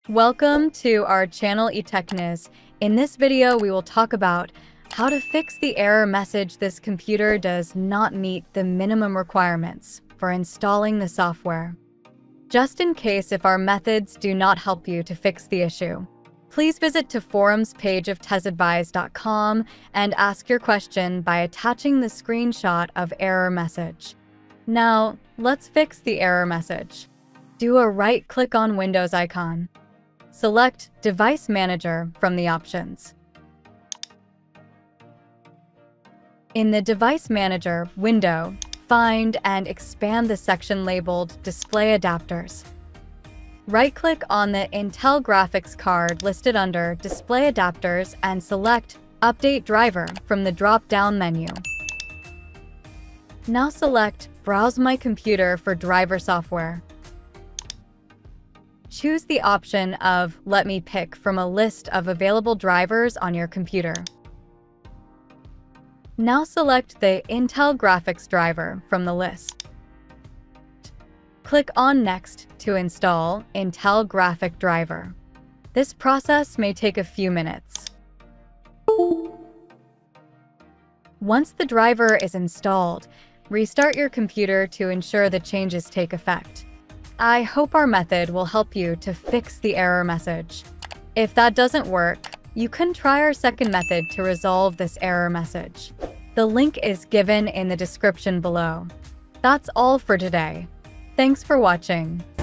Welcome to our channel Etechniz. In this video, we will talk about how to fix the error message this computer does not meet the minimum requirements for installing the software. Just in case if our methods do not help you to fix the issue, please visit to forums page of tesadvise.com and ask your question by attaching the screenshot of error message. Now, let's fix the error message. Do a right-click on Windows icon. Select Device Manager from the options. In the Device Manager window, find and expand the section labeled Display Adapters. Right-click on the Intel graphics card listed under Display Adapters and select Update Driver from the drop-down menu. Now select Browse My Computer for driver software. Choose the option of Let me pick from a list of available drivers on your computer. Now select the Intel graphics driver from the list. Click on Next to install Intel graphic driver. This process may take a few minutes. Once the driver is installed, restart your computer to ensure the changes take effect. I hope our method will help you to fix the error message. If that doesn't work, you can try our second method to resolve this error message. The link is given in the description below. That's all for today. Thanks for watching.